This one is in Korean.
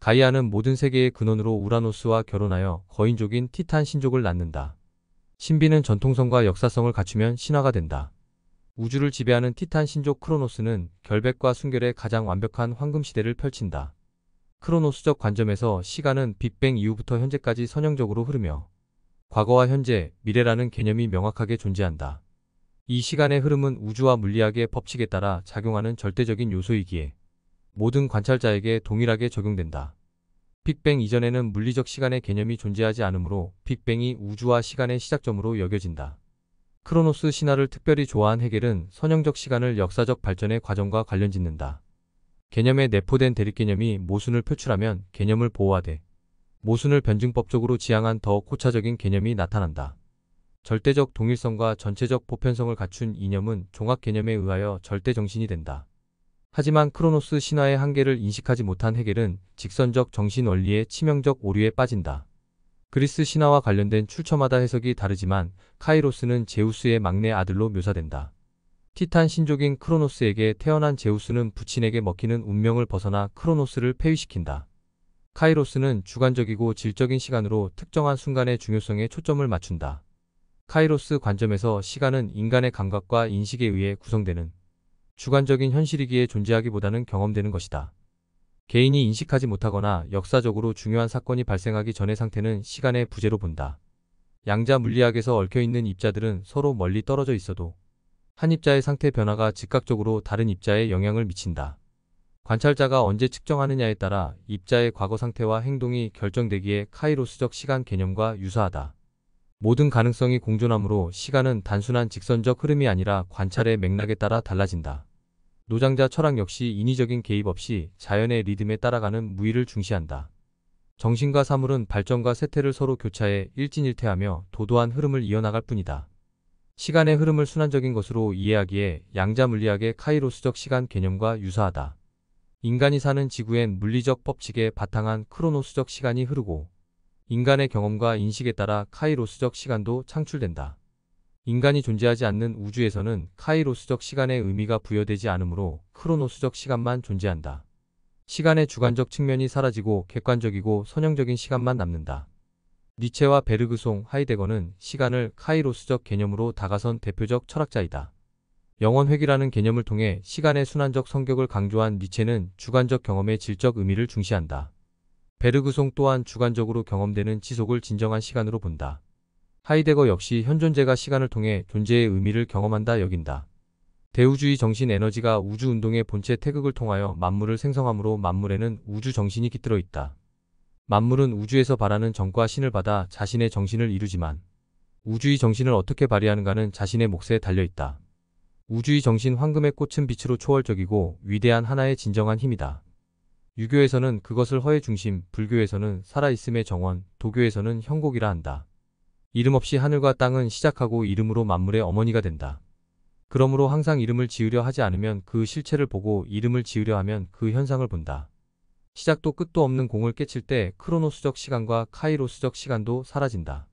가이아는 모든 세계의 근원으로 우라노스와 결혼하여 거인족인 티탄 신족을 낳는다. 신비는 전통성과 역사성을 갖추면 신화가 된다. 우주를 지배하는 티탄 신족 크로노스는 결백과 순결의 가장 완벽한 황금시대를 펼친다. 크로노스적 관점에서 시간은 빅뱅 이후부터 현재까지 선형적으로 흐르며 과거와 현재, 미래라는 개념이 명확하게 존재한다. 이 시간의 흐름은 우주와 물리학의 법칙에 따라 작용하는 절대적인 요소이기에 모든 관찰자에게 동일하게 적용된다. 빅뱅 이전에는 물리적 시간의 개념이 존재하지 않으므로 빅뱅이 우주와 시간의 시작점으로 여겨진다. 크로노스 신화를 특별히 좋아한 헤겔은 선형적 시간을 역사적 발전의 과정과 관련짓는다. 개념에 내포된 대립개념이 모순을 표출하면 개념을 보호하되 모순을 변증법적으로 지향한 더 고차적인 개념이 나타난다. 절대적 동일성과 전체적 보편성을 갖춘 이념은 종합 개념에 의하여 절대 정신이 된다. 하지만 크로노스 신화의 한계를 인식하지 못한 헤겔은 직선적 정신 원리의 치명적 오류에 빠진다. 그리스 신화와 관련된 출처마다 해석이 다르지만 카이로스는 제우스의 막내 아들로 묘사된다. 티탄 신족인 크로노스에게 태어난 제우스는 부친에게 먹히는 운명을 벗어나 크로노스를 폐위시킨다. 카이로스는 주관적이고 질적인 시간으로 특정한 순간의 중요성에 초점을 맞춘다. 카이로스 관점에서 시간은 인간의 감각과 인식에 의해 구성되는 주관적인 현실이기에 존재하기보다는 경험되는 것이다. 개인이 인식하지 못하거나 역사적으로 중요한 사건이 발생하기 전의 상태는 시간의 부재로 본다. 양자 물리학에서 얽혀있는 입자들은 서로 멀리 떨어져 있어도 한 입자의 상태 변화가 즉각적으로 다른 입자에 영향을 미친다. 관찰자가 언제 측정하느냐에 따라 입자의 과거 상태와 행동이 결정되기에 카이로스적 시간 개념과 유사하다. 모든 가능성이 공존하므로 시간은 단순한 직선적 흐름이 아니라 관찰의 맥락에 따라 달라진다. 노장자 철학 역시 인위적인 개입 없이 자연의 리듬에 따라가는 무의를 중시한다. 정신과 사물은 발전과 쇠퇴를 서로 교차해 일진일퇴하며 도도한 흐름을 이어나갈 뿐이다. 시간의 흐름을 순환적인 것으로 이해하기에 양자 물리학의 카이로스적 시간 개념과 유사하다. 인간이 사는 지구엔 물리적 법칙에 바탕한 크로노스적 시간이 흐르고 인간의 경험과 인식에 따라 카이로스적 시간도 창출된다. 인간이 존재하지 않는 우주에서는 카이로스적 시간의 의미가 부여되지 않으므로 크로노스적 시간만 존재한다. 시간의 주관적 측면이 사라지고 객관적이고 선형적인 시간만 남는다. 니체와 베르그송, 하이데거는 시간을 카이로스적 개념으로 다가선 대표적 철학자이다. 영원회귀라는 개념을 통해 시간의 순환적 성격을 강조한 니체는 주관적 경험의 질적 의미를 중시한다. 베르그송 또한 주관적으로 경험되는 지속을 진정한 시간으로 본다. 하이데거 역시 현존재가 시간을 통해 존재의 의미를 경험한다 여긴다. 대우주의 정신 에너지가 우주운동의 본체 태극을 통하여 만물을 생성하므로 만물에는 우주정신이 깃들어 있다. 만물은 우주에서 발하는 정과 신을 받아 자신의 정신을 이루지만 우주의 정신을 어떻게 발휘하는가는 자신의 몫에 달려있다. 우주의 정신 황금의 꽃은 빛으로 초월적이고 위대한 하나의 진정한 힘이다. 유교에서는 그것을 허의 중심, 불교에서는 살아있음의 정원, 도교에서는 형곡이라 한다. 이름 없이 하늘과 땅은 시작하고 이름으로 만물의 어머니가 된다. 그러므로 항상 이름을 지으려 하지 않으면 그 실체를 보고 이름을 지으려 하면 그 현상을 본다. 시작도 끝도 없는 공을 깨칠 때 크로노스적 시간과 카이로스적 시간도 사라진다.